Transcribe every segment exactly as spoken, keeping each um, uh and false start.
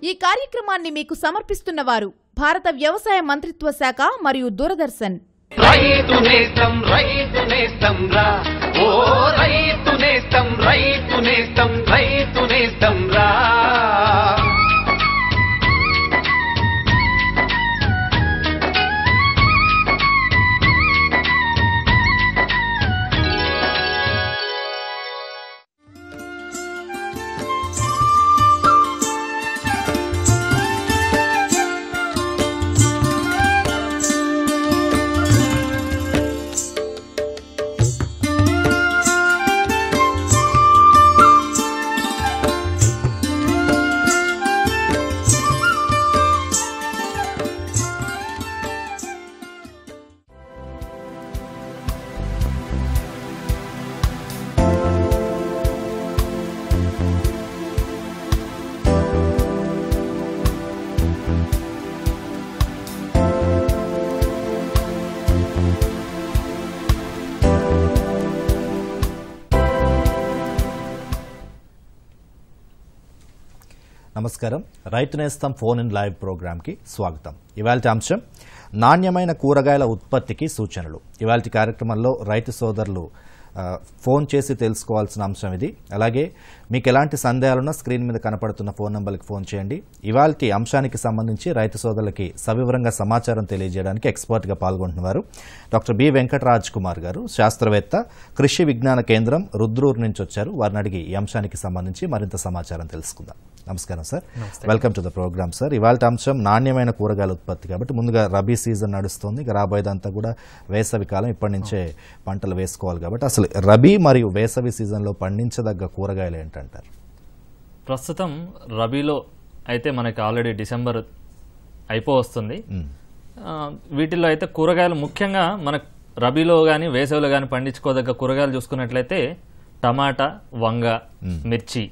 ఈ కార్యక్రమాన్ని మీకు సమర్పిస్తున్న వారు భారత వ్యవసాయ మంత్రిత్వ శాఖ మరియు దూరదర్శన్. రైతు నేస్తం రైతు నేస్తం రా ఓ రైతు నేస్తం రైతు నేస్తం రైతు నేస్తం రా. నమస్కారం. రైతు నేస్తం ఫోన్ ఇన్ లైవ్ ప్రోగ్రామ్కి స్వాగతం. ఇవాల్టి అంశం నాణ్యమైన కూరగాయల ఉత్పత్తికి సూచనలు. ఇవాల్టి కార్యక్రమంలో రైతు సోదరులు ఫోన్ చేసి తెలుసుకోవాల్సిన అంశం ఇది. అలాగే మీకు ఎలాంటి సందేహాలున్నా స్క్రీన్ మీద కనపడుతున్న ఫోన్ నెంబర్కి ఫోన్ చేయండి. ఇవాల్టి అంశానికి సంబంధించి రైతు సోదరులకి సవివరంగా సమాచారం తెలియజేయడానికి ఎక్స్పర్ట్గా పాల్గొంటున్నారు డాక్టర్ బి వెంకటరాజ్ కుమార్ గారు, శాస్త్రవేత్త, కృషి విజ్ఞాన కేంద్రం రుద్రూరు నుంచి వచ్చారు. వారిని అడిగి ఈ అంశానికి సంబంధించి మరింత సమాచారం తెలుసుకుందాం. నమస్కారం sir, welcome to the program sir. ఇవాళ అంశం నాణ్యమైన కూరగాయల ఉత్పత్తి. కాబట్టి ముందుగా రబీ సీజన్ నడుస్తుంది, ఇక రాబోయేదంతా కూడా వేసవి కాలం, ఇప్పటి నుంచే పంటలు వేసుకోవాలి. కాబట్టి అసలు రబీ మరియు వేసవి సీజన్లో పండించదగ్గ కూరగాయలు ఏంటంటారు? ప్రస్తుతం రబీలో అయితే మనకి ఆల్రెడీ డిసెంబర్ అయిపో వస్తుంది. వీటిల్లో అయితే కూరగాయలు ముఖ్యంగా మన రబీలో కానీ వేసవిలో కానీ పండించుకోదగ్గ కూరగాయలు చూసుకున్నట్లయితే టమాటా, వంగ, మిర్చి,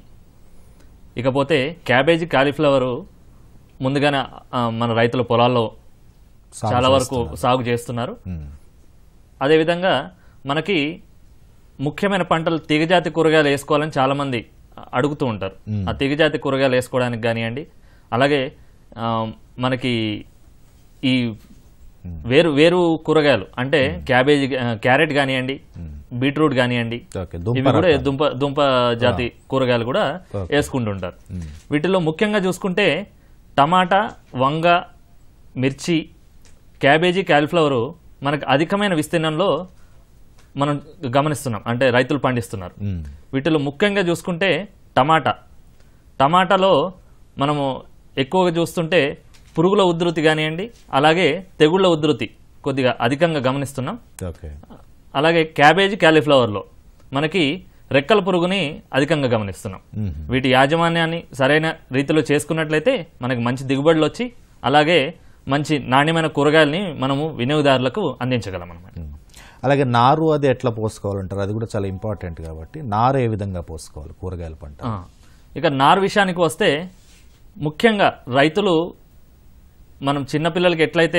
ఇకపోతే క్యాబేజీ, కాలీఫ్లవరు ముందుగానే మన రైతుల పొలాల్లో చాలా వరకు సాగు చేస్తున్నారు. అదేవిధంగా మనకి ముఖ్యమైన పంటలు తీగజాతి కూరగాయలు వేసుకోవాలని చాలా మంది అడుగుతూ ఉంటారు. ఆ తీగజాతి కూరగాయలు వేసుకోవడానికి కానివ్వండి, అలాగే మనకి ఈ వేరు వేరు కూరగాయలు అంటే క్యాబేజీ, క్యారెట్ కానివ్వండి, బీట్రూట్ కానివ్వండి, ఇవి కూడా దుంప దుంప జాతి కూరగాయలు కూడా వేసుకుంటుంటారు. వీటిలో ముఖ్యంగా చూసుకుంటే టమాటా, వంగ, మిర్చి, క్యాబేజీ, కాలీఫ్లవరు మనకు అధికమైన విస్తీర్ణంలో మనం గమనిస్తున్నాం, అంటే రైతులు పండిస్తున్నారు. వీటిలో ముఖ్యంగా చూసుకుంటే టమాటా టమాటాలో మనము ఎక్కువగా చూస్తుంటే పురుగుల ఉధృతి కానివ్వండి, అలాగే తెగుళ్ల ఉధృతి కొద్దిగా అధికంగా గమనిస్తున్నాం. అలాగే క్యాబేజీ, కాలీఫ్లవర్లో మనకి రెక్కల పురుగుని అధికంగా గమనిస్తున్నాం. వీటి యాజమాన్యాన్ని సరైన రీతిలో చేసుకున్నట్లయితే మనకి మంచి దిగుబడులు వచ్చి అలాగే మంచి నాణ్యమైన కూరగాయలని మనము వినియోగదారులకు అందించగలం అన్నమాట. అలాగే నారు అది ఎట్లా పోసుకోవాలంటారు? అది కూడా చాలా ఇంపార్టెంట్. కాబట్టి నారు ఏ విధంగా పోసుకోవాలి కూరగాయల పంట? ఇక నారు విషయానికి వస్తే ముఖ్యంగా రైతులు మనం చిన్నపిల్లలకి ఎట్లయితే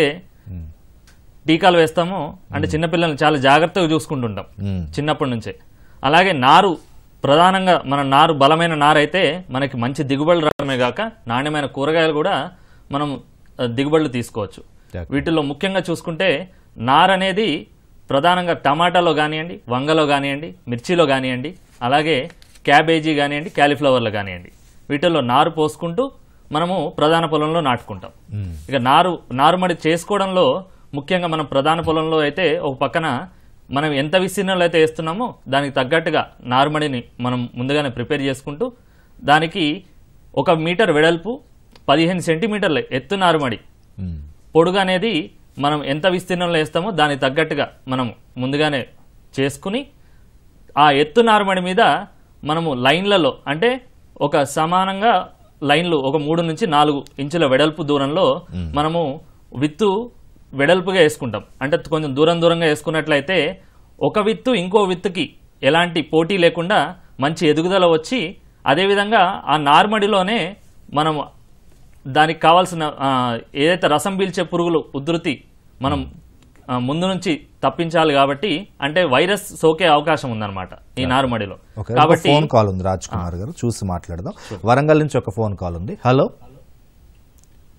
టీకాలు వేస్తామో, అంటే చిన్నపిల్లల్ని చాలా జాగ్రత్తగా చూసుకుంటుంటాం చిన్నప్పటి నుంచే, అలాగే నారు ప్రధానంగా మన నారు బలమైన నారు అయితే మనకి మంచి దిగుబడులు రావడమే కాక నాణ్యమైన కూరగాయలు కూడా మనం దిగుబడులు తీసుకోవచ్చు. వీటిల్లో ముఖ్యంగా చూసుకుంటే నారు అనేది ప్రధానంగా టమాటాలో కానివ్వండి, వంగలో కానివ్వండి, మిర్చిలో కానివ్వండి, అలాగే క్యాబేజీ కానివ్వండి, కాలీఫ్లవర్లో కానివ్వండి, వీటిల్లో నారు పోసుకుంటూ మనము ప్రధాన పొలంలో నాటుకుంటాం. ఇక నారు నారుమడి చేసుకోవడంలో ముఖ్యంగా మనం ప్రధాన పొలంలో అయితే ఒక పక్కన మనం ఎంత విస్తీర్ణంలో అయితే వేస్తున్నామో దానికి తగ్గట్టుగా నారుమడిని మనం ముందుగానే ప్రిపేర్ చేసుకుంటూ దానికి ఒక మీటర్ వెడల్పు, పదిహేను సెంటీమీటర్ల ఎత్తు నారుమడి, పొడుగు అనేది మనం ఎంత విస్తీర్ణంలో వేస్తామో దానికి తగ్గట్టుగా మనం ముందుగానే చేసుకుని ఆ ఎత్తు నారుమడి మీద మనము లైన్లలో, అంటే ఒక సమానంగా లైన్లు ఒక మూడు నుంచి నాలుగు ఇంచుల వెడల్పు దూరంలో మనము విత్తు వెడల్పుగా వేసుకుంటాం. అంటే కొంచెం దూరం దూరంగా వేసుకున్నట్లయితే ఒక విత్తు ఇంకో విత్తుకి ఎలాంటి పోటీ లేకుండా మంచి ఎదుగుదల వచ్చి, అదేవిధంగా ఆ నార్మడిలోనే మనం దానికి కావాల్సిన ఏదైతే రసం పీల్చే పురుగులు ఉధృతి మనం ముందు నుంచి తప్పించాలి. కాబట్టి అంటే వైరస్ సోకే అవకాశం ఉందన్నమాట ఈ నారుమడిలో. కాబట్టి ఫోన్ కాల్ ఉంది రాజ్ కుమార్ గారు, చూసి మాట్లాడదాం. వరంగల్ నుంచి ఒక ఫోన్ కాల్ ఉంది. హలో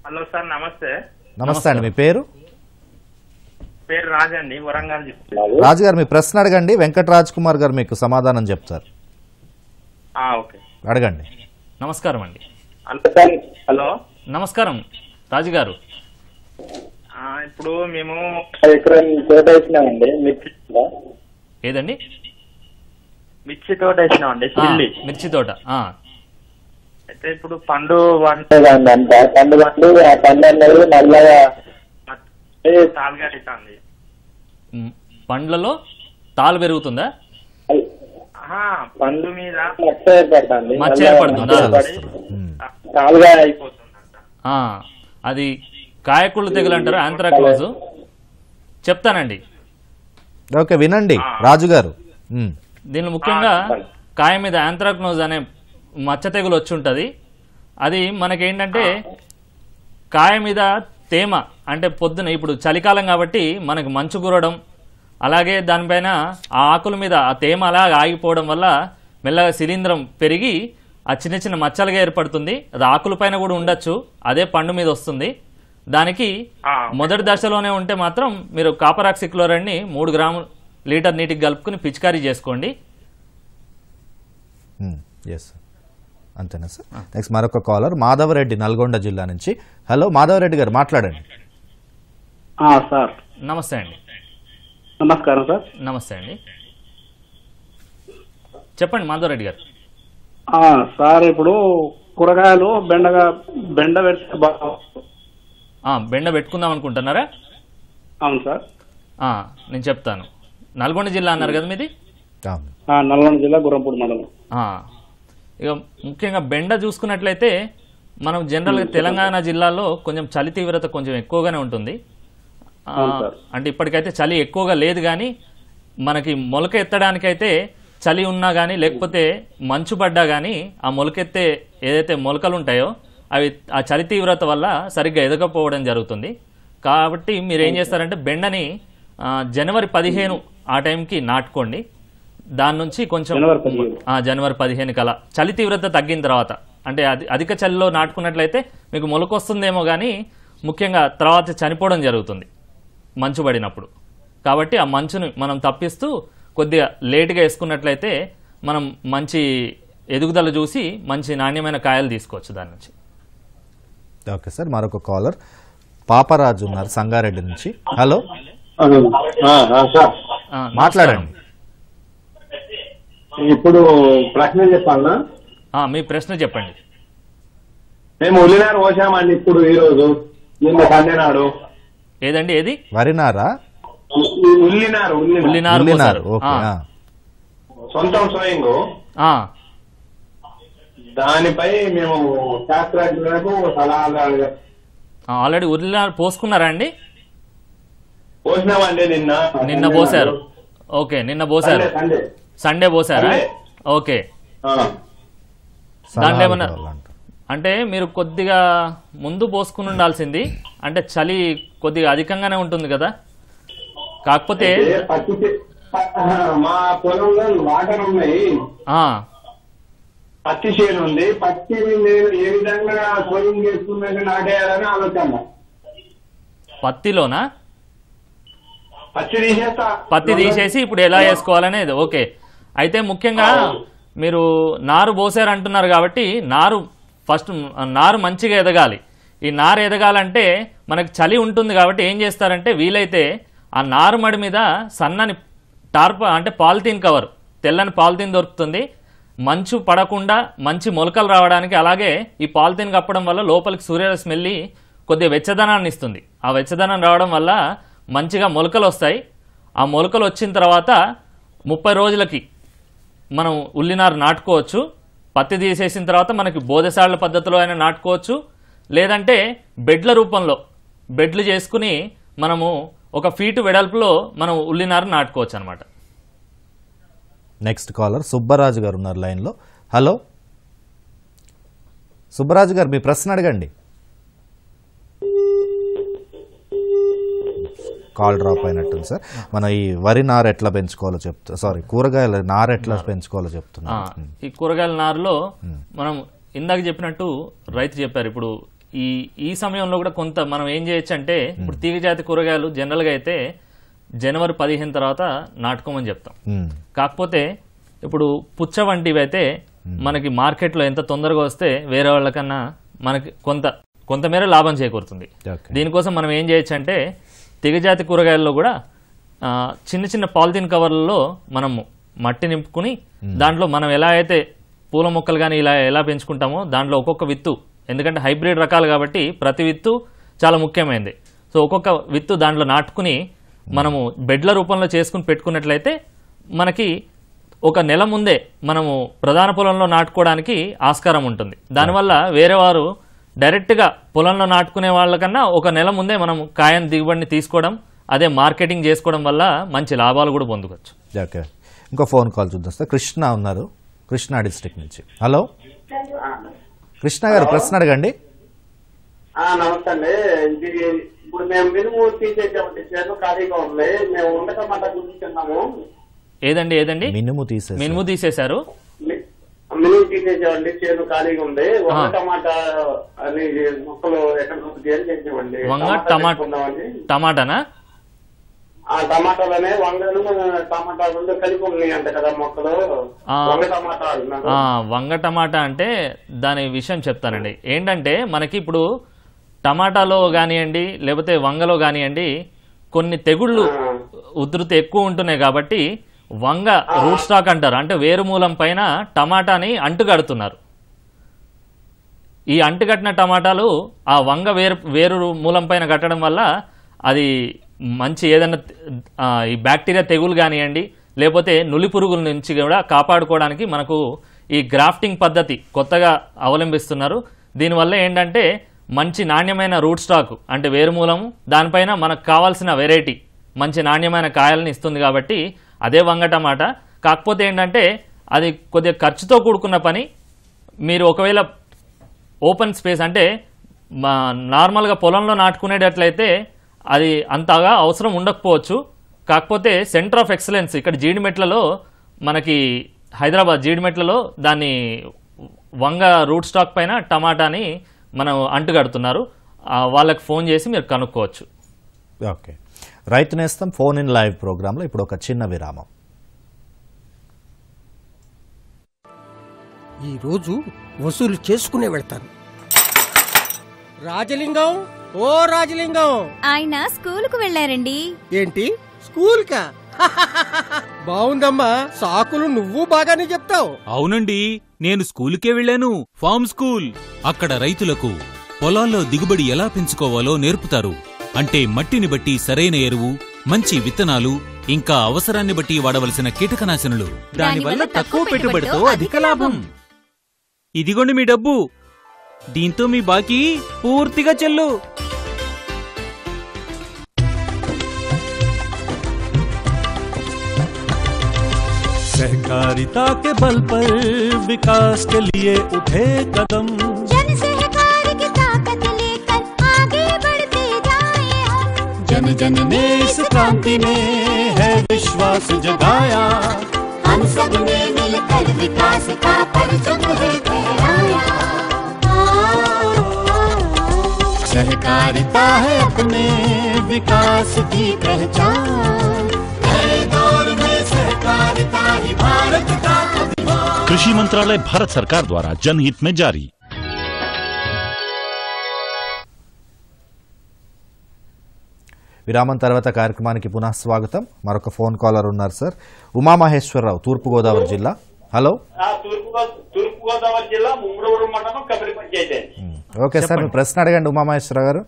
హలో సార్, నమస్తే. నమస్తే అండి, మీ పేరు? పేరు రాజు అండి, వరంగల్ జిల్లా. రాజు గారు మీ ప్రశ్న అడగండి, వెంకట రాజ్ కుమార్ గారు మీకు సమాధానం చెప్తారు. ఆ, ఓకే. అడగండి. నమస్కారం అండి. హలో, నమస్కారం రాజు గారు. ఆ, ఇప్పుడు మేము ఎకరం తోట వేసినామండి, మిర్చి తోట. ఏదండి? మిర్చి తోట వేసినామండి, ఆ, చిల్లి. మిర్చి తోట. ఆ, అయితే ఇప్పుడు పండు వంటదండి అంట, పండు పండు ఆ పండు అనేది నల్లగా తాలుగా అవుతుంది. మ్, పండ్లలో తాలు పెరుగుతుందా? ఆహా, పండు మీద మచ్చ ఏర్పడుతుంది, మచ్చ ఏర్పడుతుందా? తాలుగా అయిపోతుందంట. ఆ, అది కాయకుళ్ళు తెగులు అంటారు, ఆంథ్రాక్నోజ్. చెప్తానండి. ఓకే, వినండి రాజు గారు. ఉమ్. దీనిలో ముఖ్యంగా కాయ మీద ఆంథ్రాక్నోజ్ అనే మచ్చ తెగులు వచ్చి ఉంటుంది. అది మనకేంటంటే కాయ మీద తేమ, అంటే పొద్దున ఇప్పుడు చలికాలం కాబట్టి మనకు మంచు కురవడం, అలాగే దానిపైన ఆ ఆకుల మీద ఆ తేమ అలా ఆగిపోవడం వల్ల మెల్లగా శిలీంధ్రం పెరిగి ఆ చిన్న చిన్న మచ్చలుగా ఏర్పడుతుంది. అది ఆకుల పైన కూడా ఉండొచ్చు, అదే పండు మీద వస్తుంది. దానికి మొదటి దశలోనే ఉంటే మాత్రం మీరు కాపర్ ఆక్సిక్లోరైడ్ని మూడు గ్రాములు లీటర్ నీటికి కలుపుకుని పిచికారీ చేసుకోండి. ఎస్, అంతేనా సార్? నెక్స్ట్ మరొక కాలర్ మాధవరెడ్డి, నల్గొండ జిల్లా నుంచి. హలో మాధవరెడ్డి గారు, మాట్లాడండి. సార్ నమస్తే అండి. నమస్కారం సార్. నమస్తే అండి, చెప్పండి మాధవరెడ్డి గారు. సార్ ఇప్పుడు కూరగాయలు బెండగా బెండ పెడితే బాగా. ఆ, బెండ పెట్టుకుందాం అనుకుంటున్నారా? అవును సార్. ఆ, నేను చెప్తాను. నల్గొండ జిల్లా అన్నారు కదా మీది? నల్గొండ జిల్లా గుర్రంపూడి మండలం. ఆ, ఇక ముఖ్యంగా బెండ చూసుకున్నట్లయితే మనం జనరల్గా తెలంగాణ జిల్లాలో కొంచెం చలి తీవ్రత కొంచెం ఎక్కువగానే ఉంటుంది. ఆ, అంటే ఇప్పటికైతే చలి ఎక్కువగా లేదు, కానీ మనకి మొలక ఎత్తడానికైతే చలి ఉన్నా కానీ లేకపోతే మంచు పడ్డా కానీ ఆ మొలకెత్తే ఏదైతే మొలకలు ఉంటాయో అవి ఆ చలి తీవ్రత వల్ల సరిగ్గా ఎదగకపోవడం జరుగుతుంది. కాబట్టి మీరు ఏం చేస్తారంటే బెండని ఆ, జనవరి పదిహేను ఆ టైంకి నాటుకోండి. దాని నుంచి కొంచెం ఆ, జనవరి పదిహేను కల్లా చలి తీవ్రత తగ్గిన తర్వాత, అంటే అది అధిక చలిలో నాటుకున్నట్లయితే మీకు మొలక వస్తుందేమో కానీ ముఖ్యంగా తర్వాత చనిపోవడం జరుగుతుంది మంచు పడినప్పుడు. కాబట్టి ఆ మంచుని మనం తప్పిస్తూ కొద్దిగా లేటుగా వేసుకున్నట్లయితే మనం మంచి ఎదుగుదల చూసి మంచి నాణ్యమైన కాయలు తీసుకోవచ్చు దాని నుంచి. ఓకే సార్, మరొక కాలర్ పాపరాజు ఉన్నారు సంగారెడ్డి నుంచి. హలో, ఆ, మాట్లాడండి. ఇప్పుడు ప్రశ్న చెప్పాలనా? ఆ, మీ ప్రశ్న చెప్పండి. మేము ఉల్లినారు పోసామండి ఇప్పుడు ఈ రోజు, నిన్న సండే నాడు. ఏదండి ఏది? వరినారా? ఉల్లినారు ఉల్లినారు ఉల్లినారు, పోసారు. ఓకే. ఆ, ఆ. సొంతం సోయింగ్. ఆ, దానిపై మేము శాస్త్రజ్ఞులకు సలహాలు ఆ, ఆల్రెడీ ఉల్లినారు పోసుకున్నారా అండి? పోసినామండి నిన్న. నిన్న పోసారు. ఓకే, నిన్న పోసారు. సండే సండే పోసారా? సండే. ఓకే. ఆ. దాంట్లో ఏమన్నా సలహాలు అంటే మీరు కొద్దిగా ముందు పోసుకుని ఉండాల్సింది. అంటే చలి కొద్దిగా అధికంగానే ఉంటుంది కదా. కాకపోతే అయితే పత్తి చే- మా పొలంలో వాటర్ ఉన్నాయి, ఆ, పత్తి చేను ఉంది. పత్తిని నేను ఏ విధంగా సోయింగ్ చేసుకున్నాక నాటేయాలని ఆలోచన. పత్తిలోనా? పత్తి తీసేస్తా. పత్తి తీసేసి ఇప్పుడు ఎలా వేసుకోవాలనేది. ఓకే, అయితే ముఖ్యంగా మీరు నారు పోసారు అంటున్నారు కాబట్టి నారు ఫస్ట్ నారు మంచిగా ఎదగాలి. ఈ నారు ఎదగాలంటే మనకి చలి ఉంటుంది కాబట్టి ఏం చేస్తారంటే వీలైతే ఆ నారు మడి మీద సన్నని టార్ప అంటే పాలిథీన్ కవర్, తెల్లని పాలిథీన్ దొరుకుతుంది. మంచు పడకుండా మంచి మొలకలు రావడానికి, అలాగే ఈ పాలిథీన్ కప్పడం వల్ల లోపలికి సూర్యరశ్మి వెళ్ళి కొద్దిగా వెచ్చదనాన్ని ఇస్తుంది. ఆ వెచ్చదనం రావడం వల్ల మంచిగా మొలకలు వస్తాయి. ఆ మొలకలు వచ్చిన తర్వాత ముప్పై రోజులకి మనం ఉల్లినారు నాటుకోవచ్చు. పత్తి తీసేసిన తర్వాత మనకి బోధసాళ్ల పద్ధతిలో అయినా నాటుకోవచ్చు, లేదంటే బెడ్ల రూపంలో బెడ్లు చేసుకుని మనము ఒక ఫీటు వెడల్పులో మనం ఉల్లినారు నాటుకోవచ్చు అనమాట. నెక్స్ట్ కాలర్ సుబ్బరాజు గారు ఉన్నారు లైన్లో. హలో సుబ్బరాజు గారు, మీ ప్రశ్న అడగండి. కాల్ డ్రాప్ అయినట్టుంది సార్. మనం ఈ వరి నారు ఎట్లా పెంచుకోవాలో చెప్తా సారీ కూరగాయల నారు ఎట్లా పెంచుకోవాలో చెప్తున్నా. ఈ కూరగాయల నారులో మనం ఇందాక చెప్పినట్టు రైతు చెప్పారు, ఇప్పుడు ఈ ఈ సమయంలో కూడా కొంత మనం ఏం చేయొచ్చు అంటే ఇప్పుడు తీగజాతి కూరగాయలు జనరల్గా అయితే జనవరి పదిహేను తర్వాత నాటుకోమని చెప్తాం. కాకపోతే ఇప్పుడు పుచ్చ వంటివి అయితే మనకి మార్కెట్లో ఎంత తొందరగా వస్తే వేరే వాళ్ళకన్నా మనకి కొంత కొంతమేర లాభం చేకూరుతుంది. దీనికోసం మనం ఏం చేయొచ్చు అంటే తీగజాతి కూరగాయల్లో కూడా చిన్న చిన్న పాలిథిన్ కవర్లలో మనము మట్టి నింపుకుని దాంట్లో మనం ఎలా అయితే పూల మొక్కలు కానీ ఇలా ఎలా పెంచుకుంటామో దాంట్లో ఒక్కొక్క విత్తు, ఎందుకంటే హైబ్రిడ్ రకాలు కాబట్టి ప్రతి విత్తు చాలా ముఖ్యమైనది. సో ఒక్కొక్క విత్తు దాంట్లో నాటుకుని మనము బెడ్ల రూపంలో చేసుకుని పెట్టుకున్నట్లయితే మనకి ఒక నెల ముందే మనము ప్రధాన పొలంలో నాటుకోవడానికి ఆస్కారం ఉంటుంది. దానివల్ల వేరే వారు డైరెక్ట్గా పొలంలో నాటుకునే వాళ్ళకన్నా ఒక నెల ముందే మనం కాయని దిగుబడిని తీసుకోవడం, అదే మార్కెటింగ్ చేసుకోవడం వల్ల మంచి లాభాలు కూడా పొందుకోవచ్చు. ఓకే, ఇంకో ఫోన్ కాల్ చూద్దాం సార్. కృష్ణ ఉన్నారు, కృష్ణా డిస్ట్రిక్ట్ నుంచి. హలో కృష్ణ గారు, ప్రశ్న అడగండి. నమస్తే అండి. ఇప్పుడు మేము మినుము తీసేసామండి, చేను ఖాళీగా ఉంది, మేము ఉండ టమాటా చూస్తున్నాము. ఏదండి ఏదండి మినుము తీసే మినుము తీసేశారు మినుము తీసేసామండి, చేను ఖాళీగా ఉంది. వంగ టమాటా అని మొక్కలు ఎక్కడ చేసామండి. వంగ టమాటా టమాటానా? ఆ టమాటాలనే వంగను టమాటా రెండు కలిపి ఉన్నాయి అంట కదా మొక్కలు. వంగ టమాటా వంగ టమాటా అంటే దాని విషయం చెప్తానండి. ఏంటంటే మనకి ఇప్పుడు టమాటాలో కానివ్వండి లేకపోతే వంగలో కానివ్వండి కొన్ని తెగుళ్ళు ఉధృతి ఎక్కువ ఉంటున్నాయి కాబట్టి వంగ రూట్ స్టాక్ అంటారు, అంటే వేరు మూలం పైన టమాటాని అంటుకడుతున్నారు. ఈ అంటుకట్టిన టమాటాలు ఆ వంగ వేరు వేరు మూలం పైన కట్టడం వల్ల అది మంచి ఏదైనా ఈ బ్యాక్టీరియా తెగులు కానివ్వండి లేకపోతే నులి పురుగుల నుంచి కూడా కాపాడుకోవడానికి మనకు ఈ గ్రాఫ్టింగ్ పద్ధతి కొత్తగా అవలంబిస్తున్నారు. దీనివల్ల ఏంటంటే మంచి నాణ్యమైన రూట్ స్టాక్ అంటే వేరుమూలము దానిపైన మనకు కావాల్సిన వెరైటీ మంచి నాణ్యమైన కాయలను ఇస్తుంది కాబట్టి అదే వంగ టమాటా. కాకపోతే ఏంటంటే అది కొద్దిగా ఖర్చుతో కూడుకున్న పని. మీరు ఒకవేళ ఓపెన్ స్పేస్ అంటే నార్మల్గా పొలంలో నాటుకునేటట్లయితే అది అంతగా అవసరం ఉండకపోవచ్చు. కాకపోతే సెంటర్ ఆఫ్ ఎక్సలెన్స్ ఇక్కడ జీడిమెట్లలో మనకి హైదరాబాద్ జీడిమెట్లలో దాన్ని వంగ రూట్ స్టాక్ పైన టమాటాని మనం అంటుకడుతున్నారు. వాళ్ళకి ఫోన్ చేసి మీరు కనుక్కోవచ్చు. ఓకే, రైతు నేస్తం ఫోన్ ఇన్ లైవ్ ప్రోగ్రాంలో ఇప్పుడు ఒక చిన్న విరామం. ఈరోజు వసూలు చేసుకునే వెళ్తాను. రాజలింగం, ఓ రాజలింగం, ఆయన స్కూల్ కు వెళ్లారండి. ఏంటి స్కూల్ కా? బాగుందమ్మా, సాకులు నువ్వు బాగానే చెప్తావు. అవునండి, నేను స్కూలుకే వెళ్ళాను, ఫార్మ్ స్కూల్. అక్కడ రైతులకు పొలాల్లో దిగుబడి ఎలా పెంచుకోవాలో నేర్పుతారు. అంటే మట్టిని బట్టి సరైన ఎరువు, మంచి విత్తనాలు, ఇంకా అవసరాన్ని బట్టి వాడవలసిన కీటకనాశనులు. దానివల్ల తక్కువ పెట్టుబడితో అధిక లాభం. ఇదిగోండి మీ డబ్బు, దీంతో మీ బాకీ పూర్తిగా చెల్లు. सहकारिता के बल पर विकास के लिए उठे कदम, जन सहकार की ताकत लेकर आगे बढ़ते जाएं हम। जन जन ने इस क्रांति में है विश्वास जगाया, हम सब ने मिलकर विकास का परचम है फहराया। सहकारिता है अपने विकास की पहचान, नए दौर में सहकारिता ही भारत का अभिमान। कृषि मंत्रालय भारत सरकार द्वारा जनहित में जारी। విరామం తర్వాత కార్యక్రమానికి పునః స్వాగతం. మరొక ఫోన్ కాలర్ ఉన్నారు సార్. ఉమామహేశ్వరరావు, తూర్పుగోదావరి జిల్లా. హలో. తూర్పుగోదావరి జిల్లా ముమ్మడివరం మండలం కబరి పంచాయతీ. ఓకే సార్, మీ ప్రశ్న అడగండి ఉమామహేశ్వరరావు గారు.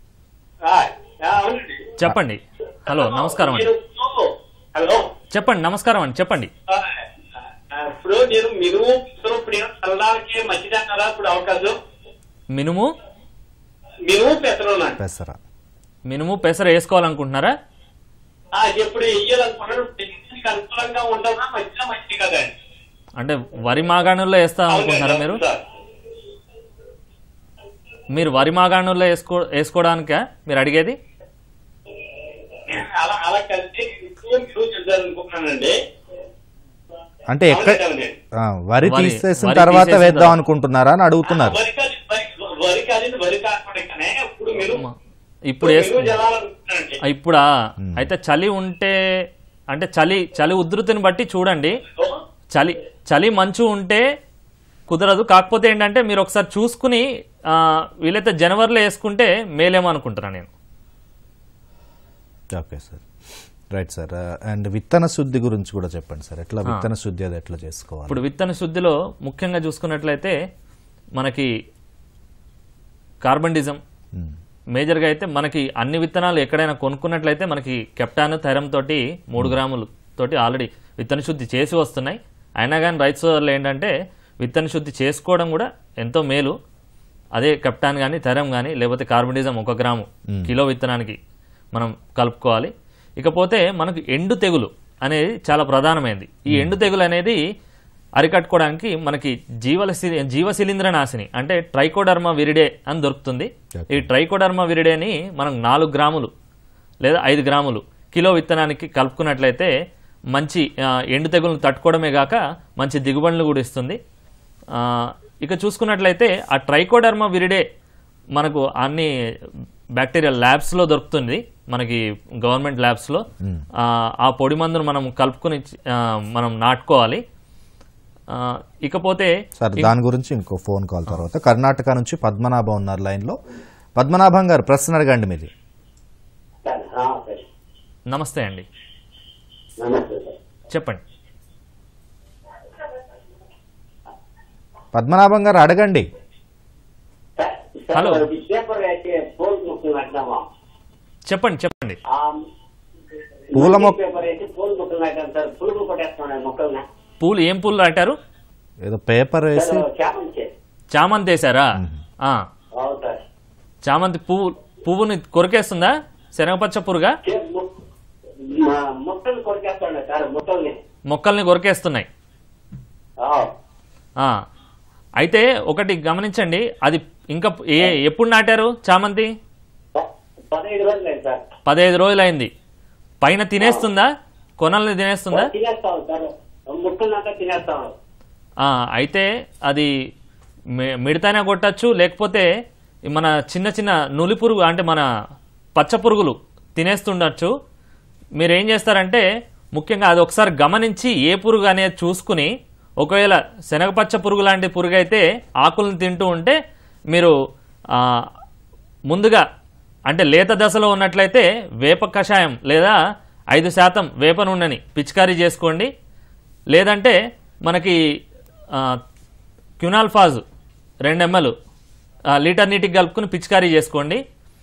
చెప్పండి. హలో, నమస్కారం అండి. హలో, చెప్పండి. నమస్కారం అండి, చెప్పండి. ఇప్పుడు నేను మినుము చల్లడానికి మంచిదన్నారా ఇప్పుడు అవకాశం? మినుము మినుము పెసర పెసర మినుము పెసర వేసుకోవాలనుకుంటున్నారా? ఎప్పుడు వేయాలనుకున్నాడు అనుకూలంగా ఉండాలా, మంచిగా మంచిది కదా. అంటే వరి మాగాణుల్లో వేస్తా అనుకుంటున్నారా మీరు? మీరు వరి మాగాణుల్లో వేసుకో వేసుకోవడానికా మీరు అడిగేది? అలా అలా కలిసి అనుకుంటున్నానండి. అంటే ఎక్కడ వరి తీసేసిన తర్వాత వేద్దాం అనుకుంటున్నారా అని అడుగుతున్నారు. వరి కాదు, వరి కాదు, వరి కాదు ఇప్పుడు వేసు ఇప్పుడా అయితే చలి ఉంటే అంటే చలి చలి ఉధృతిని బట్టి చూడండి. చలి చలి మంచు ఉంటే కుదరదు. కాకపోతే ఏంటంటే మీరు ఒకసారి చూసుకుని వీలైతే జనవరిలో వేసుకుంటే మేలేమో అనుకుంటున్నా నేను. Okay sir, right sir. And విత్తన శుద్ధి గురించి కూడా చెప్పండి సార్. ఎట్లా విత్తన శుద్ధి అది ఎట్లా చేసుకోవాలి? ఇప్పుడు విత్తన శుద్ధిలో ముఖ్యంగా చూసుకున్నట్లయితే మనకి కార్బండిజం మేజర్గా అయితే మనకి అన్ని విత్తనాలు ఎక్కడైనా కొనుక్కున్నట్లయితే మనకి కెప్టాన్ థైరమ్ తోటి మూడు గ్రాములు తోటి ఆల్రెడీ విత్తన శుద్ధి చేసి వస్తున్నాయి. అయినా కానీ రైతు సోదరులు ఏంటంటే విత్తన శుద్ధి చేసుకోవడం కూడా ఎంతో మేలు. అదే కెప్టాన్ కానీ థైరమ్ కానీ లేకపోతే కార్బండిజం ఒక గ్రాము కిలో విత్తనానికి మనం కలుపుకోవాలి. ఇకపోతే మనకు ఎండు తెగులు అనేది చాలా ప్రధానమైనది. ఈ ఎండు తెగులు అనేది అరికట్టుకోవడానికి మనకి జీవల జీవ శిలీంద్ర నాశిని అంటే ట్రైకోడర్మా విరిడే అని దొరుకుతుంది. ఈ ట్రైకోడర్మా విరిడేని మనం నాలుగు గ్రాములు లేదా ఐదు గ్రాములు కిలో విత్తనానికి కలుపుకున్నట్లయితే మంచి ఎండు తెగులను తట్టుకోవడమే కాక మంచి దిగుబడులు కూడా ఇస్తుంది. ఇక చూసుకున్నట్లయితే ఆ ట్రైకోడర్మా విరిడే మనకు అన్ని బ్యాక్టీరియల్ ల్యాబ్స్లో దొరుకుతుంది, మనకి గవర్నమెంట్ ల్యాబ్స్లో. ఆ పొడి మందును మనం కలుపుకొని మనం నాటుకోవాలి. ఇకపోతే సార్ దాని గురించి ఇంకో ఫోన్ కాల్ తర్వాత కర్ణాటక నుంచి పద్మనాభం ఉన్నారు లైన్లో. పద్మనాభం గారు ప్రశ్న అడగండి మీది. నమస్తే అండి, చెప్పండి. పద్మనాభం గారు అడగండి. హలో చెప్పండి చెప్పండి. పూల పూలు ఏం పూలు నాటారు? ఏదో పేపర్ వేసి చామంతి వేసారా? చామంతి పువ్వు పువ్వుని కొరికేస్తుందా శనగపచ్చ పురుగా? మొక్కల్ని కొరికేస్తున్నాయి. అయితే ఒకటి గమనించండి, అది ఇంకా ఏ ఎప్పుడు నాటారు చామంతి? పదహైదు రోజులైంది. పైన తినేస్తుందా? కొనల్ని తినేస్తుందా? అయితే అది మిడతైనా కొట్టచ్చు, లేకపోతే మన చిన్న చిన్న నులి పురుగు అంటే మన పచ్చ పురుగులు తినేస్తుండొచ్చు. మీరు ఏం చేస్తారంటే ముఖ్యంగా అది ఒకసారి గమనించి ఏ పురుగు అనేది చూసుకుని, ఒకవేళ శనగపచ్చ పురుగు లాంటి పురుగు అయితే ఆకులను తింటూ ఉంటే మీరు ముందుగా అంటే లేత దశలో ఉన్నట్లయితే వేప కషాయం లేదా ఐదు శాతం వేప నూనెని పిచికారీ చేసుకోండి. లేదంటే మనకి క్యునాల్ఫాజ్ రెండు ఎంఎల్ లీటర్ నీటికి కలుపుకుని పిచికారీ చేసుకోండి.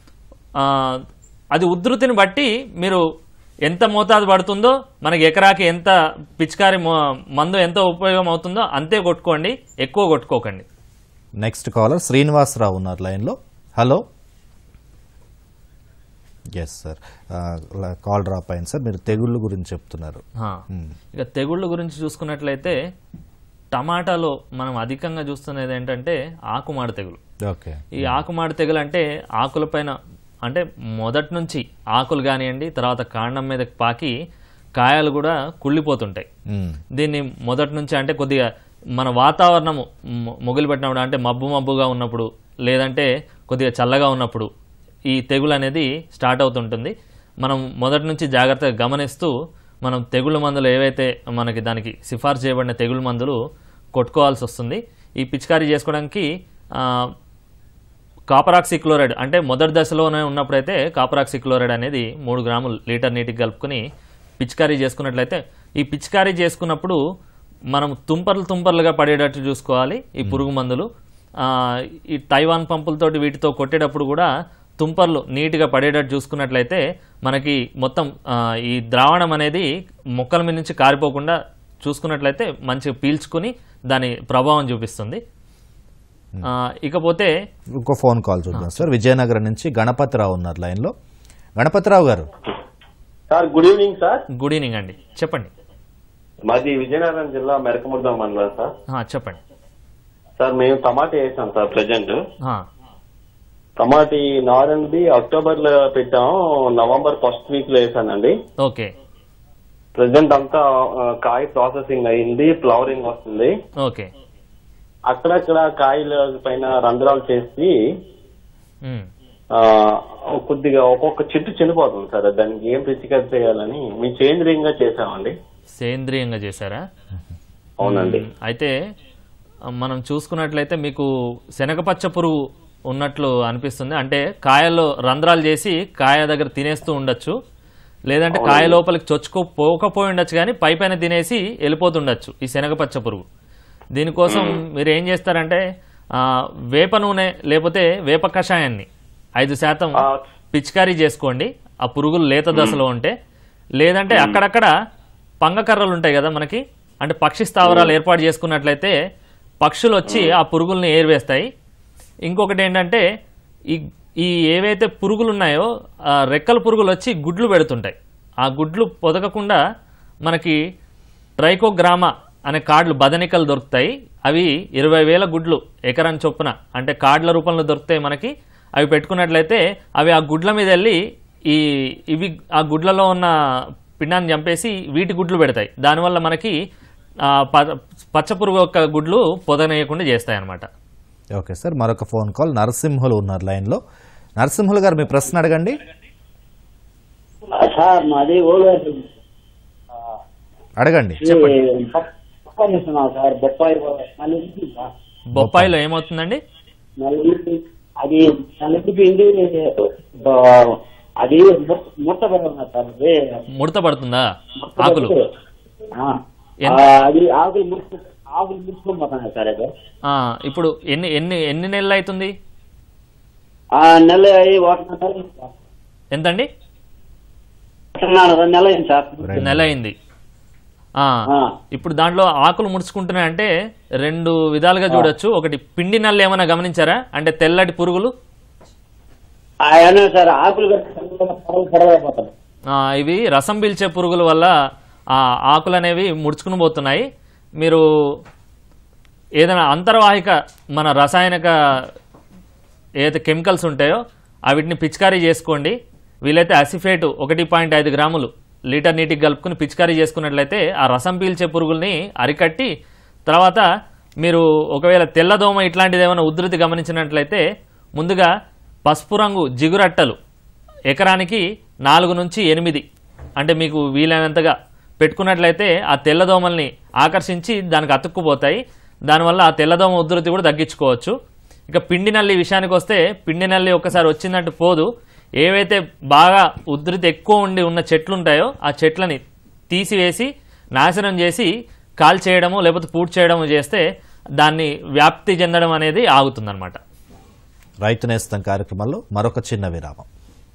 అది ఉధృతిని బట్టి మీరు ఎంత మోతాదు పడుతుందో, మనకి ఎకరాకి ఎంత పిచికారీ మందు ఎంత ఉపయోగం అవుతుందో అంతే కొట్టుకోండి, ఎక్కువ కొట్టుకోకండి. నెక్స్ట్ కాలర్ శ్రీనివాసరావు ఉన్నారు లైన్లో. Hello. Yes sir, call drop అయింది సార్. మీరు తెగుళ్ళ గురించి చెప్తున్నారు. ఇక తెగుళ్ళ గురించి చూసుకున్నట్లయితే టమాటాలో మనం అధికంగా చూస్తున్నది ఏంటంటే ఆకుమాడ తెగులు. ఈ ఆకుమాడ తెగులు అంటే ఆకులపైన అంటే మొదటి నుంచి ఆకులు కానివ్వండి, తర్వాత కాండం మీద పాకి కాయలు కూడా కుళ్ళిపోతుంటాయి. దీన్ని మొదటి నుంచి అంటే కొద్దిగా మన వాతావరణము మొగిలి పెట్టినప్పుడు అంటే మబ్బు మబ్బుగా ఉన్నప్పుడు లేదంటే కొద్దిగా చల్లగా ఉన్నప్పుడు ఈ తెగులు అనేది స్టార్ట్ అవుతుంటుంది. మనం మొదటి నుంచి జాగ్రత్తగా గమనిస్తూ మనం తెగుళ్ళ మందులు ఏవైతే మనకి దానికి సిఫార్సు చేయబడిన తెగుళ్ళ మందులు కొట్టుకోవాల్సి వస్తుంది. ఈ పిచికారీ చేసుకోవడానికి కాపరాక్సిక్లోరైడ్ అంటే మొదటి దశలోనే ఉన్నప్పుడైతే కాపరాక్సిక్లోరైడ్ అనేది మూడు గ్రాములు లీటర్ నీటికి కలుపుకొని పిచికారీ చేసుకున్నట్లయితే, ఈ పిచికారీ చేసుకున్నప్పుడు మనం తుంపర్లు తుంపర్లుగా పడేటట్టు చూసుకోవాలి ఈ పురుగు మందులు. ఈ తైవాన్ పంపులతోటి వీటితో కొట్టేటప్పుడు కూడా తుంపర్లు నీట్గా పడేటట్టు చూసుకున్నట్లయితే మనకి మొత్తం ఈ ద్రావణం అనేది మొక్కల మీద నుంచి కారిపోకుండా చూసుకున్నట్లయితే మంచిగా పీల్చుకుని దాని ప్రభావం చూపిస్తుంది. ఇకపోతే ఇంకో ఫోన్ కాల్ చూద్దాం సార్. విజయనగరం నుంచి గణపతిరావు ఉన్నారు లైన్లో. గణపతిరావు గారు. Sir good evening sir. Good evening అండి, చెప్పండి. మాది విజయనగరం జిల్లా మెరకముద్ద మండలం సార్. చెప్పండి సార్. మేము టమాటా వేసాం సార్ ప్రెజెంట్. టమాటీ నారండి అక్టోబర్ లో పెట్టాము, నవంబర్ ఫస్ట్ వీక్ లో వేసానండి. ఓకే. ప్రెసెంట్ అంతా కాయ ప్రాసెసింగ్ అయింది, ఫ్లవరింగ్ వస్తుంది. ఓకే. అక్కడక్కడ కాయల పైన రంధ్రాలు చేసి కొద్దిగా ఒక్కొక్క చెట్టు చనిపోతుంది సార్. దానికి ఏం పిచికారి చేయాలని మీ సేంద్రియంగా చేసామండి. సేంద్రియంగా చేశారా? అవునండి. అయితే మనం చూసుకున్నట్లయితే మీకు శనగపచ్చ పురుగు ఉన్నట్లు అనిపిస్తుంది. అంటే కాయల్లో రంధ్రాలు చేసి కాయ దగ్గర తినేస్తూ ఉండొచ్చు, లేదంటే కాయ లోపలికి చొచ్చుకోపోకపోయి ఉండొచ్చు, కానీ పై పైన తినేసి వెళ్ళిపోతుండొచ్చు ఈ శనగపచ్చ పురుగు. దీనికోసం మీరు ఏం చేస్తారంటే వేప నూనె లేకపోతే వేప కషాయాన్ని ఐదు శాతం పిచికారీ చేసుకోండి ఆ పురుగులు లేత దశలో ఉంటే. లేదంటే అక్కడక్కడ పంగకర్రలు ఉంటాయి కదా మనకి, అంటే పక్షి స్థావరాలు ఏర్పాటు చేసుకున్నట్లయితే పక్షులు వచ్చి ఆ పురుగుల్ని ఏరివేస్తాయి. ఇంకొకటి ఏంటంటే ఈ ఈ ఏవైతే పురుగులు ఉన్నాయో రెక్కల పురుగులు వచ్చి గుడ్లు పెడుతుంటాయి. ఆ గుడ్లు పొదగకుండా మనకి ట్రైకోగ్రామా అనే కార్డులు బదనికలు దొరుకుతాయి. అవి ఇరవై వేల గుడ్లు ఎకరం చొప్పున అంటే కార్డుల రూపంలో దొరుకుతాయి మనకి. అవి పెట్టుకున్నట్లయితే అవి ఆ గుడ్ల మీద వెళ్ళి ఈ ఇవి ఆ గుడ్లలో ఉన్న పిండాన్ని చంపేసి వీటి గుడ్లు పెడతాయి. దానివల్ల మనకి పచ్చపురుగు యొక్క గుడ్లు పొదనేయకుండా చేస్తాయి అన్నమాట. ఓకే సార్, మరొక ఫోన్ కాల్. నరసింహులు ఉన్నారు లైన్లో. నరసింహులు గారు మీ ప్రశ్న అడగండి. సార్ మాది అడగండి. సార్ బొప్పాయి బొప్పాయిలో ఏమవుతుందండి? అది నలిగిపోయింది, అది ముడత పడుతుంది సార్. ముడత పడుతుందా ఆకులు? అది ఆకులు ముడుచు ఆకులు ముడుచుకోపోతున్నాయి సార్. అది ఇప్పుడు ఎన్ని ఎన్ని ఎన్ని నెలలు అవుతుంది? నెల ఎంతండి? నెల అయింది సార్. నెల అయింది. ఇప్పుడు దాంట్లో ఆకులు ముడుచుకుంటున్నాయి అంటే రెండు విధాలుగా చూడొచ్చు. ఒకటి పిండి నల్లు ఏమైనా గమనించారా? అంటే తెల్లటి పురుగులు ఇవి రసం పీల్చే పురుగుల వల్ల ఆ ఆకులు అనేవి ముడుచుకుని పోతున్నాయి. మీరు ఏదైనా అంతర్వాహిక మన రసాయనిక ఏదైతే కెమికల్స్ ఉంటాయో వీటిని పిచికారీ చేసుకోండి. వీలైతే అసిఫేట్ ఒకటి పాయింట్ ఐదు గ్రాములు లీటర్ నీటికి కలుపుకుని పిచికారీ చేసుకున్నట్లయితే ఆ రసం పీల్చే పురుగుల్ని అరికట్టి, తర్వాత మీరు ఒకవేళ తెల్లదోమ ఇట్లాంటిది ఏమైనా ఉధృతి గమనించినట్లయితే ముందుగా పసుపు రంగు జిగురట్టలు ఎకరానికి నాలుగు నుంచి ఎనిమిది అంటే మీకు వీలైనంతగా పెట్టుకున్నట్లయితే ఆ తెల్లదోమల్ని ఆకర్షించి దానికి అతుక్కుపోతాయి. దానివల్ల ఆ తెల్లదోమ ఉధృతి కూడా తగ్గించుకోవచ్చు. ఇక పిండి నల్లి విషయానికి వస్తే పిండి నల్లి ఒక్కసారి వచ్చిందంటే పోదు. ఏవైతే బాగా ఉధృతి ఎక్కువ ఉండి ఉన్న చెట్లు ఉంటాయో ఆ చెట్లని తీసివేసి నాశనం చేసి కాల్ చేయడము లేకపోతే పూర్తి చేయడము చేస్తే దాన్ని వ్యాప్తి చెందడం అనేది ఆగుతుందన్నమాట. రైతు నేస్తం కార్యక్రమంలో మరొక చిన్న విరామం.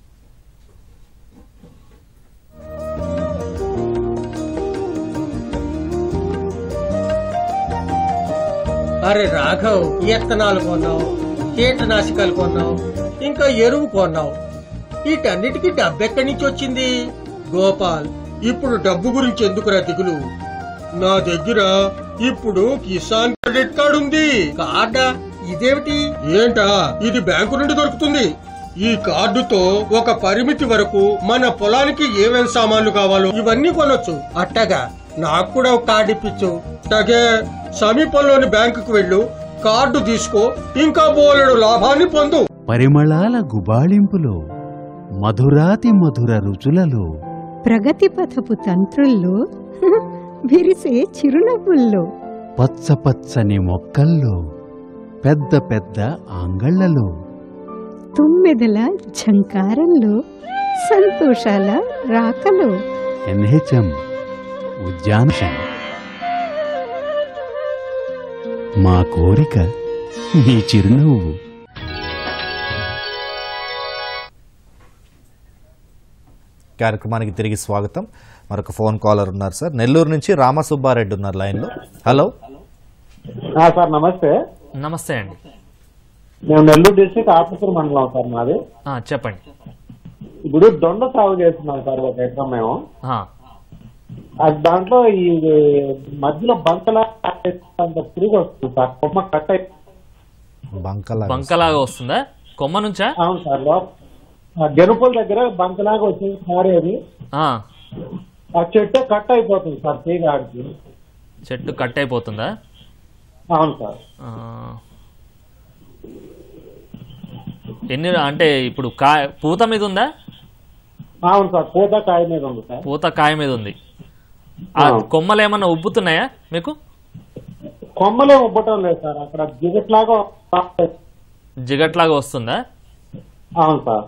అరే రాఘవ్, విత్తనాలు కొన్నావు, కీటనాశకాలు కొన్నావు, ఇంకా ఎరువు కొన్నావు. వీటన్నిటికీ డబ్బు ఎక్కడి నుంచి వచ్చింది? గోపాల్, ఇప్పుడు డబ్బు గురించి ఎందుకురా దిగులు? నా దగ్గర ఇప్పుడు కిసాన్ క్రెడిట్ కార్డు ఉంది. కార్డా? ఇదేమిటి? ఏంటా, ఇది బ్యాంకు నుండి దొరుకుతుంది. ఈ కార్డుతో ఒక పరిమితి వరకు మన పొలానికి ఏమేం సామాన్లు కావాలో ఇవన్నీ కొనొచ్చు. అట్టగా నాకు కూడా ఒక కార్డు ఇప్పించు. తగే సమీపంలోని బ్యాంకుకు వెళ్ళు, కార్డు తీసుకో, ఇంకా బోలెడు లాభాన్ని పొందు. పరిమళాల గుబాళింపులో, మధురాతి మధుర రుచులలో, ప్రగతి పథపు తంత్రుల్లో, విరిసే చిరునవ్వుల్లో, పచ్చ పచ్చని మొక్కల్లో, పెద్ద పెద్ద ఆంగళ్లలో, తుమ్మెదల ఝంకారంలో, సంతోషాల రాకలో. ఎన్హెచ్ఎం ఉద్యానం. మా కోరిక నీ చిరునవ్వు. కార్యక్రమానికి తిరిగి స్వాగతం. మరొక ఫోన్ కాలర్ ఉన్నారు సార్. నెల్లూరు నుంచి రామసుబ్బారెడ్డి ఉన్నారు లైన్ లో. హలో సార్, నమస్తే. నమస్తే అండి. మేము నెల్లూరు డిస్ట్రిక్ట్ ఆఫీసర్ మండలం సార్ మాది. చెప్పండి. ఇప్పుడు దొండ సాగు చేస్తున్నాం సార్ ఒక ఎకరం మేము. దాంట్లో ఈ మధ్యలో బంకలా తిరిగి వస్తుంది సార్. కొమ్మ కట్ అయి బంకలాగా వస్తుందా? కొమ్మ నుంచా? అవును సార్. గెనుపుల దగ్గర బంకలాగా వచ్చింది సారేది. ఆ చెట్టు కట్ అయిపోతుంది సార్. తీగ ఆడికి చెట్టు కట్ అయిపోతుందా? అవును సార్. ఎన్ని అంటే ఇప్పుడు కాయ పూత మీద ఉందా? అవును సార్, పూత కాయ మీద ఉంది సార్. పూత కాయ మీద ఉంది. ఆ కొమ్మలు ఏమన్నా ఉబ్బుతున్నాయా మీకు? కొమ్మలే ఉబ్బటం లేదు సార్, అక్కడ జిగట్లాగా జిగట్లాగా వస్తుందా? అవును సార్.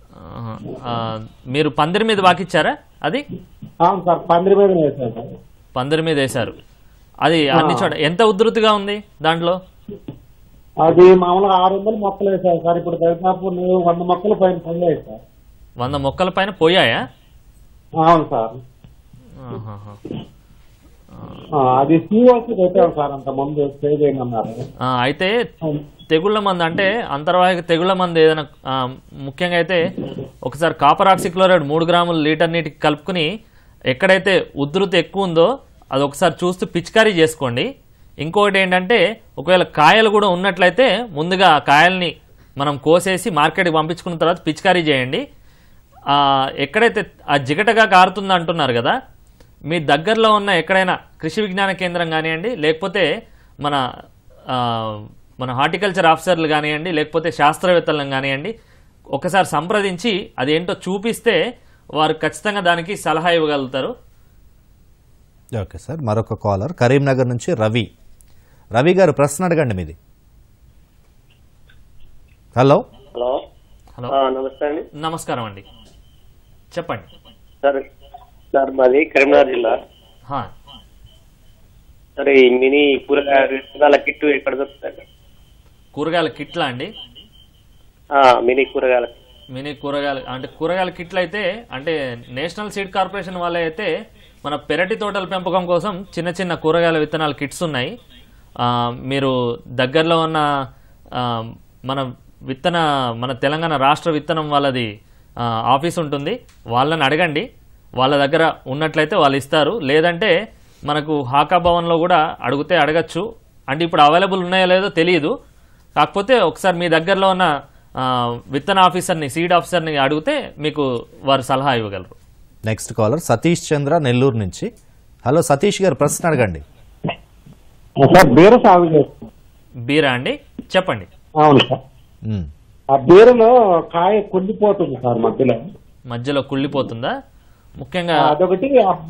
మీరు పందిరి మీద వాకిచ్చారా అది? అవును సార్, పందిరి మీద వేసారు సార్. పందిరి మీద వేశారు. అది అన్ని చోట ఎంత ఉధృతిగా ఉంది దాంట్లో? అది మామూలుగా ఆరు వందల మొక్కలు వేసారు సార్. ఇప్పుడు దాదాపు వంద మొక్కల పైన పోయాయి సార్. వంద మొక్కల పైన పోయాయా? అవును సార్. అది సీఓసి పెట్టారు సార్, అంత ముందు స్ప్రే చేయమన్నారు. అయితే తెగుళ్ల మందు అంటే అంతర్వాహిక తెగుళ్ల మందు ఏదైనా ముఖ్యంగా అయితే ఒకసారి కాపర్ ఆక్సిక్లోరైడ్ మూడు గ్రాములు లీటర్ నీటికి కలుపుకుని ఎక్కడైతే ఉధృతి ఎక్కువ ఉందో అది ఒకసారి చూస్తూ పిచికారీ చేసుకోండి. ఇంకొకటి ఏంటంటే ఒకవేళ కాయలు కూడా ఉన్నట్లయితే ముందుగా ఆ కాయల్ని మనం కోసేసి మార్కెట్కి పంపించుకున్న తర్వాత పిచికారీ చేయండి. ఎక్కడైతే ఆ జిగటగా కారుతుంది అంటున్నారు కదా, మీ దగ్గరలో ఉన్న ఎక్కడైనా కృషి విజ్ఞాన కేంద్రం కానివ్వండి, లేకపోతే మన మన హార్టికల్చర్ ఆఫీసర్లు కానివ్వండి, లేకపోతే శాస్త్రవేత్తలను కానివ్వండి, ఒకసారి సంప్రదించి అదేంటో చూపిస్తే వారు ఖచ్చితంగా దానికి సలహా ఇవ్వగలుగుతారు. ఓకే సార్, మరొక కాలర్ కరీంనగర్ నుంచి రవి. రవి గారు ప్రశ్న అడగండి మీది. హలో హలో హలో నమస్తే అండి. నమస్కారం అండి, చెప్పండి సార్. సార్ మాది కరీంనగర్ జిల్లా. సరే, ఈ మినీ కూరగాయల కిట్ ఎక్కడ దొరుకుతుంది? కూరగాయల కిట్లా అండి? మినీ కూరగాయల మినీ కూరగాయలు అంటే కూరగాయల కిట్లు అయితే అంటే నేషనల్ సీడ్ కార్పొరేషన్ వాళ్ళే అయితే మన పెరటి తోటల పెంపకం కోసం చిన్న చిన్న కూరగాయల విత్తనాల కిట్స్ ఉన్నాయి. మీరు దగ్గరలో ఉన్న మన విత్తన మన తెలంగాణ రాష్ట్ర విత్తనం వాళ్ళది ఆఫీస్ ఉంటుంది, వాళ్ళని అడగండి. వాళ్ళ దగ్గర ఉన్నట్లయితే వాళ్ళు ఇస్తారు. లేదంటే మనకు హాకా భవన్లో కూడా అడిగితే అడగచ్చు. అంటే ఇప్పుడు అవైలబుల్ ఉన్నాయో లేదో తెలియదు, కాకపోతే ఒకసారి మీ దగ్గరలో ఉన్న విత్తన ఆఫీసర్ని సీడ్ ఆఫీసర్ని అడిగితే మీకు వారు సలహా ఇవ్వగలరు. నెక్స్ట్ కాలర్ సతీష్ చంద్ర నెల్లూరు నుంచి. హలో సతీష్ గారు, ప్రశ్న అడగండి. బీర సాగు చేస్తాం. బీరా అండి, చెప్పండి. అవును సార్. ఆ బీరలో కాయ కుళ్ళిపోతుంది సార్, మధ్యలో మధ్యలో కుళ్ళిపోతుందా? ముఖ్యంగా అదొకటి.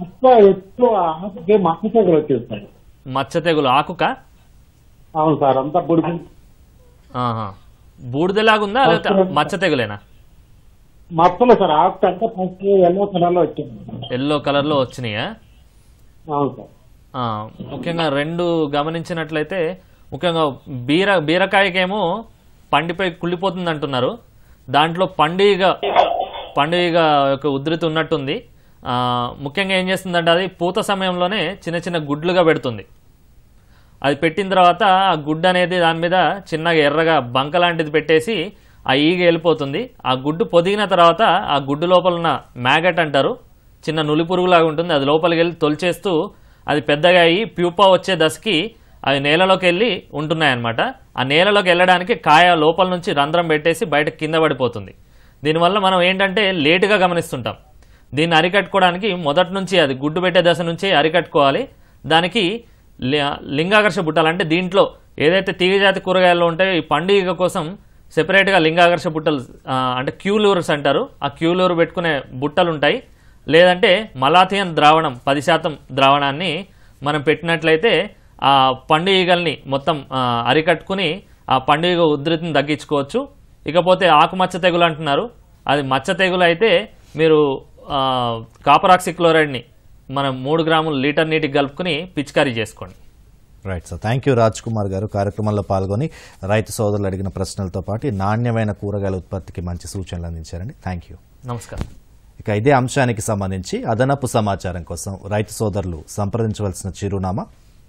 మచ్చ తెగులు వచ్చేస్తాయి. మచ్చ తెగులు ఆకుక? అవును సార్, అంతా బుడిది బూడిదలాగుందా లేకపోతే మచ్చ తెగులేనా? మచ్చలు సార్, ఆకు అంటే ఫస్ట్ ఎల్లో కలర్ లో వచ్చింది. ఎల్లో కలర్ లో వచ్చినాయా? అవును సార్. ముఖ్యంగా రెండు గమనించినట్లయితే ముఖ్యంగా బీర బీరకాయకేమో పండిపై కుళ్ళిపోతుంది అంటున్నారు. దాంట్లో పండుగ పండుగ యొక్క ఉధృతి ఉన్నట్టుంది. ముఖ్యంగా ఏం చేస్తుందంటే అది పూత సమయంలోనే చిన్న చిన్న గుడ్లుగా పెడుతుంది. అది పెట్టిన తర్వాత ఆ గుడ్డు అనేది దాని మీద చిన్నగా ఎర్రగా బంక లాంటిది పెట్టేసి ఆ ఈగ వెళ్ళిపోతుంది. ఆ గుడ్డు పొదిగిన తర్వాత ఆ గుడ్డు లోపల ఉన్న మ్యాగట్ అంటారు, చిన్న నులి పురుగులాగా ఉంటుంది, అది లోపలికి వెళ్ళి తొలిచేస్తూ అది పెద్దగా అయ్యి ప్యూపా వచ్చే దశకి అవి నేలలోకి వెళ్ళి ఉంటున్నాయన్నమాట. ఆ నేలలోకి వెళ్ళడానికి కాయ లోపల నుంచి రంధ్రం పెట్టేసి బయట కింద పడిపోతుంది. దీనివల్ల మనం ఏంటంటే లేటుగా గమనిస్తుంటాం. దీన్ని అరికట్టుకోవడానికి మొదటి నుంచి అది గుడ్డు పెట్టే దశ నుంచి అరికట్టుకోవాలి. దానికి లింగాకర్ష బుట్టలు అంటే దీంట్లో ఏదైతే తీగజాతి కూరగాయల్లో ఉంటాయో ఈ పండుగ కోసం సెపరేట్గా లింగాకర్ష బుట్టలు అంటే క్యూలూర్స్ అంటారు, ఆ క్యూలూర్ పెట్టుకునే బుట్టలు ఉంటాయి. లేదంటే మలాథియన్ ద్రావణం పది శాతం ద్రావణాన్ని మనం పెట్టినట్లయితే ఆ పండుగల్ని మొత్తం అరికట్టుకుని ఆ పండుగ ఉధృతిని తగ్గించుకోవచ్చు. ఇకపోతే ఆకుమచ్చ తెగులు అంటున్నారు, అది మచ్చ తెగులు అయితే మీరు కాపర్ ఆక్సిక్లోరైడ్ని మనం మూడు గ్రాములు లీటర్ నీటికి కలుపుకుని పిచికారీ చేసుకోండి. Right sir, thank you Raj Kumar గారు. కార్యక్రమంలో పాల్గొని రైతు సోదరులు అడిగిన ప్రశ్నలతో పాటు నాణ్యమైన కూరగాయల ఉత్పత్తికి మంచి సూచనలు అందించారండి. Thank you. నమస్కారం. ఇక ఇదే అంశానికి సంబంధించి అదనపు సమాచారం కోసం రైతు సోదరులు సంప్రదించవలసిన చిరునామా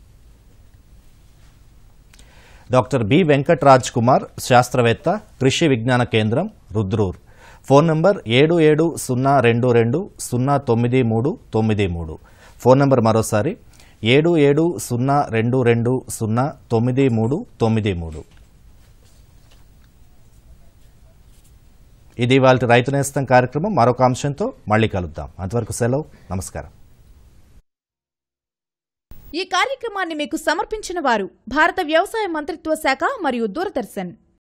డాక్టర్ బి వెంకట్రాజ్ కుమార్, శాస్త్రవేత్త, కృషి విజ్ఞాన కేంద్రం, రుద్రూర్. ఫోన్ నంబర్ ఏడు ఏడు సున్నా రెండు రెండు సున్నా తొమ్మిది మూడు తొమ్మిది మూడు. ఫోన్ నంబర్ మరోసారి ఏడు ఏడు సున్నా రెండు రెండు సున్నా తొమ్మిది మూడు తొమ్మిది మూడు. ఇది వాళ్ళ రైతు నేస్తం కార్యక్రమం. మరొక అంశంతో మళ్ళీ కలుద్దాం. అంతవరకు సెలవు, నమస్కారం. ఈ కార్యక్రమాన్ని మీకు సమర్పించిన వారు భారత వ్యవసాయ మంత్రిత్వ శాఖ మరియు దూరదర్శన్.